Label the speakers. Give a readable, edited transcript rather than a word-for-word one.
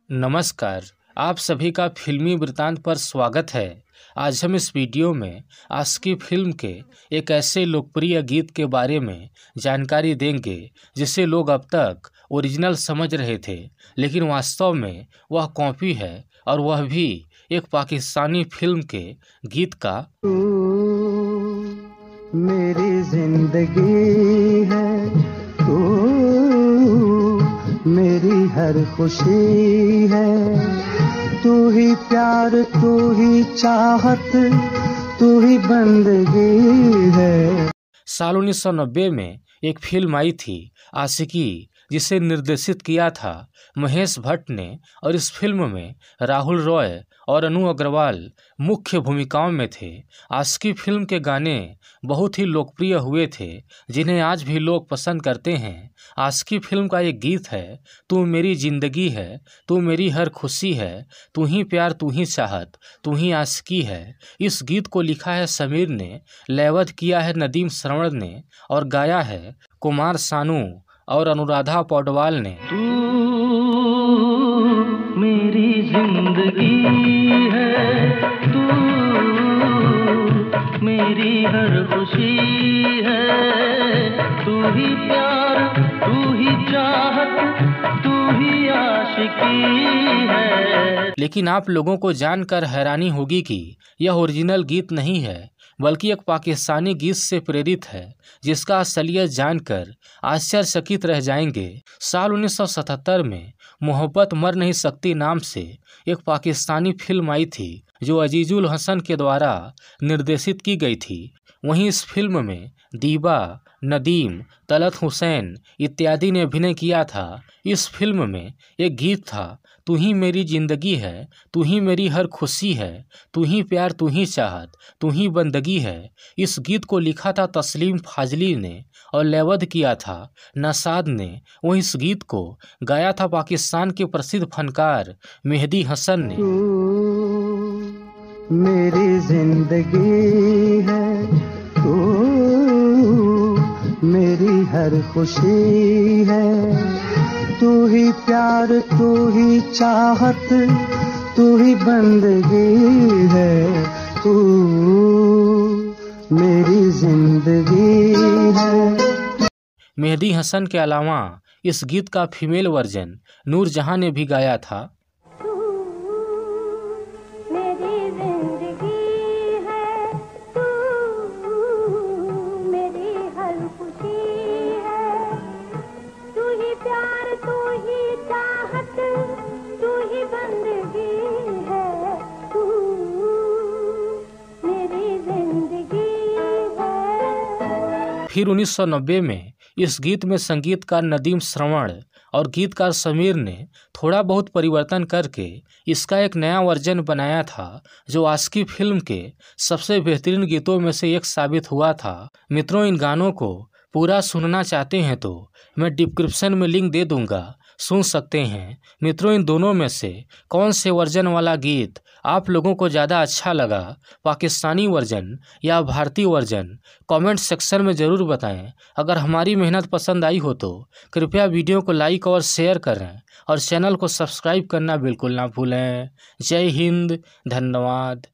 Speaker 1: नमस्कार, आप सभी का फिल्मी वृत्तांत पर स्वागत है। आज हम इस वीडियो में आशिकी फिल्म के एक ऐसे लोकप्रिय गीत के बारे में जानकारी देंगे जिसे लोग अब तक ओरिजिनल समझ रहे थे, लेकिन वास्तव में वह कॉपी है और वह भी एक पाकिस्तानी फिल्म के गीत का।
Speaker 2: मेरी जिंदगी है तू, मेरी हर खुशी है, तू ही प्यार, तू ही चाहत, तू ही बंदगी है।
Speaker 1: साल 1990 में एक फिल्म आई थी आशिकी, जिसे निर्देशित किया था महेश भट्ट ने, और इस फिल्म में राहुल रॉय और अनु अग्रवाल मुख्य भूमिकाओं में थे। आशिकी फिल्म के गाने बहुत ही लोकप्रिय हुए थे, जिन्हें आज भी लोग पसंद करते हैं। आशिकी फिल्म का एक गीत है, तू मेरी जिंदगी है, तू मेरी हर खुशी है, तू ही प्यार, तू ही चाहत, तू ही आशिकी है। इस गीत को लिखा है समीर ने, लयबद्ध किया है नदीम श्रवण ने और गाया है कुमार सानू और अनुराधा पौडवाल ने।
Speaker 2: तू मेरी जिंदगी है, तू मेरी हर खुशी है, तू ही प्यार, तू ही चाहत, तू ही आशिकी है।
Speaker 1: लेकिन आप लोगों को जानकर हैरानी होगी कि यह ओरिजिनल गीत नहीं है, बल्कि एक पाकिस्तानी गीत से प्रेरित है, जिसका असलियत जानकर आश्चर्यचकित रह जाएंगे। साल 1977 में मोहब्बत मर नहीं सकती नाम से एक पाकिस्तानी फिल्म आई थी, जो अजीजुल हसन के द्वारा निर्देशित की गई थी। वहीं इस फिल्म में दीबा, नदीम, तलत हुसैन इत्यादि ने अभिनय किया था। इस फिल्म में एक गीत था, तू ही मेरी जिंदगी है, तू ही मेरी हर खुशी है, तू ही प्यार, तू ही चाहत, तू ही बंदगी है। इस गीत को लिखा था तस्लीम फाजली ने और लयबद्ध किया था नसाद ने। वहीं इस गीत को गाया था पाकिस्तान के प्रसिद्ध फनकार मेहदी हसन ने।
Speaker 2: मेरी जिंदगी है तू, मेरी हर खुशी है, तू ही प्यार, तू ही चाहत, तू ही बंदगी है, तू मेरी जिंदगी है।
Speaker 1: मेहदी हसन के अलावा इस गीत का फीमेल वर्जन नूरजहां ने भी गाया था। फिर 1990 में इस गीत में संगीतकार नदीम श्रवण और गीतकार समीर ने थोड़ा बहुत परिवर्तन करके इसका एक नया वर्जन बनाया था, जो आशिकी फिल्म के सबसे बेहतरीन गीतों में से एक साबित हुआ था। मित्रों, इन गानों को पूरा सुनना चाहते हैं तो मैं डिस्क्रिप्शन में लिंक दे दूंगा, सुन सकते हैं। मित्रों, इन दोनों में से कौन से वर्जन वाला गीत आप लोगों को ज़्यादा अच्छा लगा, पाकिस्तानी वर्जन या भारतीय वर्जन? कमेंट सेक्शन में ज़रूर बताएं। अगर हमारी मेहनत पसंद आई हो तो कृपया वीडियो को लाइक और शेयर करें और चैनल को सब्सक्राइब करना बिल्कुल ना भूलें। जय हिंद, धन्यवाद।